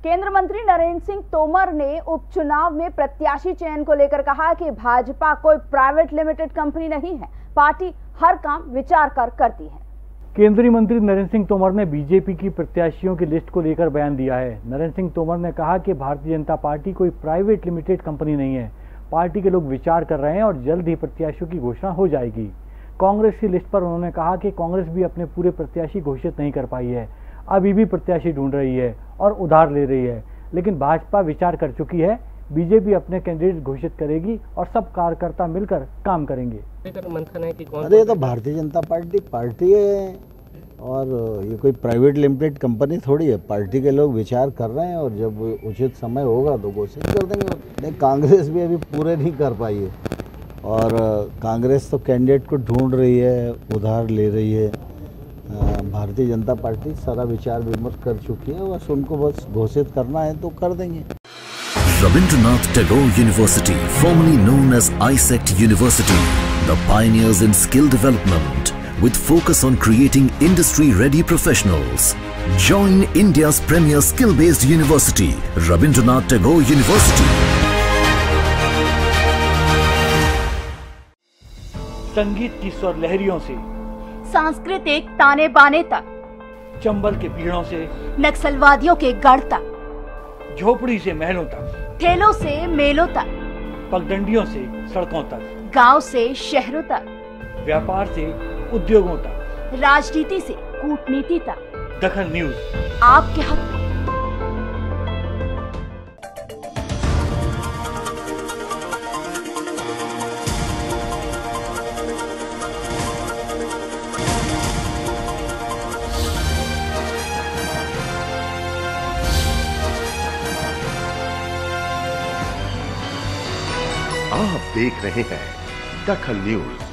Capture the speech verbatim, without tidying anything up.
केंद्र मंत्री नरेंद्र सिंह तोमर ने उपचुनाव में प्रत्याशी चयन को लेकर कहा कि भाजपा कोई प्राइवेट लिमिटेड कंपनी नहीं है, पार्टी हर काम विचार कर करती है। केंद्रीय मंत्री नरेंद्र सिंह तोमर ने बीजेपी की प्रत्याशियों की लिस्ट को लेकर बयान दिया है। नरेंद्र सिंह तोमर ने कहा कि भारतीय जनता पार्टी कोई प्राइवेट लिमिटेड कंपनी नहीं है, पार्टी के लोग विचार कर रहे हैं और जल्द ही प्रत्याशियों की घोषणा हो जाएगी। कांग्रेस की लिस्ट पर उन्होंने कहा कि कांग्रेस भी अपने पूरे प्रत्याशी घोषित नहीं कर पाई है, अभी भी प्रत्याशी ढूंढ रही है और उधार ले रही है, लेकिन भाजपा विचार कर चुकी है। बीजेपी अपने कैंडिडेट घोषित करेगी और सब कार्यकर्ता मिलकर काम करेंगे। मंथन है कि कौन अरे ये तो भारतीय जनता पार्टी पार्टी है और ये कोई प्राइवेट लिमिटेड कंपनी थोड़ी है। पार्टी के लोग विचार कर रहे हैं और जब उचित समय होगा तो घोषित कर देंगे। नहीं, कांग्रेस भी अभी पूरे नहीं कर पाई है और कांग्रेस तो कैंडिडेट को ढूंढ रही है, उधार ले रही है। भारतीय जनता पार्टी सारा विचार विमर्श कर चुकी है, बस उनको बस घोषित करना है तो कर देंगे। Rabindranath Tagore University, formerly known as I S E C T University, the pioneers in skill development with focus on creating industry-ready professionals. Join India's premier skill-based university, Rabindranath Tagore University. संगीत की स्वर लहरियों से सांस्कृतिक ताने बाने तक, चंबल के पीड़ों से नक्सलवादियों के गढ़ तक, झोपड़ी से महलों तक, ठेलों से मेलों तक, पगडंडियों से सड़कों तक, गांव से शहरों तक, व्यापार से उद्योगों तक, राजनीति से कूटनीति तक, दखन न्यूज आपके हक में। आप देख रहे हैं दखन न्यूज।